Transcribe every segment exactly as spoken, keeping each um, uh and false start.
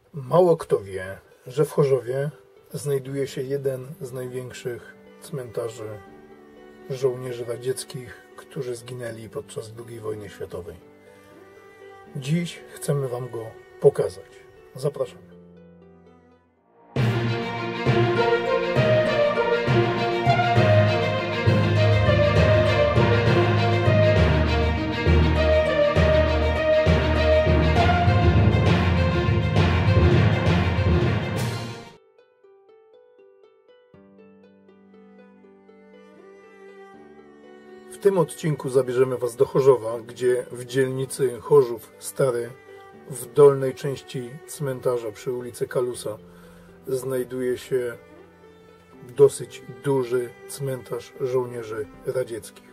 Mało kto wie, że w Chorzowie znajduje się jeden z największych cmentarzy żołnierzy radzieckich, którzy zginęli podczas drugiej wojny światowej. Dziś chcemy Wam go pokazać. Zapraszamy. W tym odcinku zabierzemy Was do Chorzowa, gdzie w dzielnicy Chorzów Stary, w dolnej części cmentarza przy ulicy Kalusa, znajduje się dosyć duży cmentarz żołnierzy radzieckich.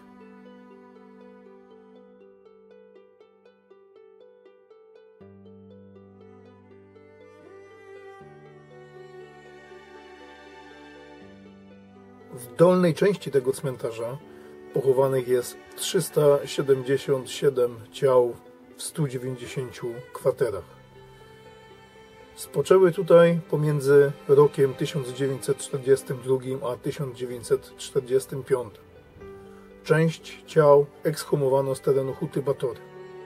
W dolnej części tego cmentarza pochowanych jest trzysta siedemdziesiąt siedem ciał w stu dziewięćdziesięciu kwaterach. Spoczęły tutaj pomiędzy rokiem tysiąc dziewięćset czterdziestym drugim a tysiąc dziewięćset czterdziestym piątym. Część ciał ekshumowano z terenu Huty Batory.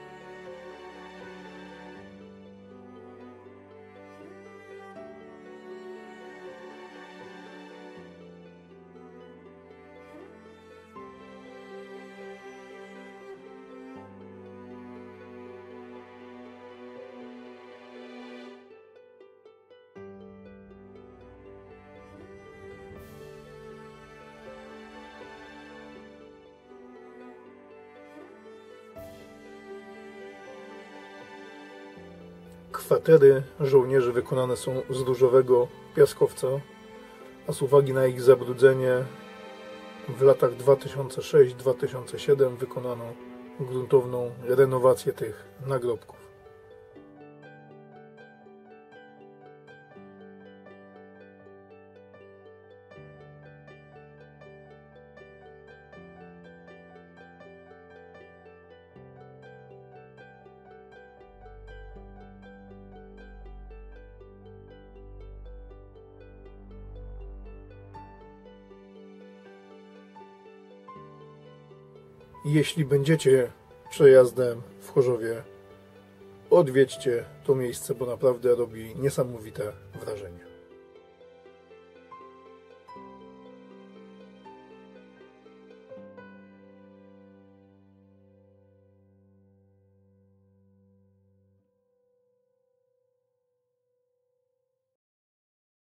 Kwatery żołnierzy wykonane są z różowego piaskowca, a z uwagi na ich zabrudzenie w latach dwa tysiące szóstym do dwa tysiące siódmego wykonano gruntowną renowację tych nagrobków. Jeśli będziecie przejazdem w Chorzowie, odwiedźcie to miejsce, bo naprawdę robi niesamowite wrażenie.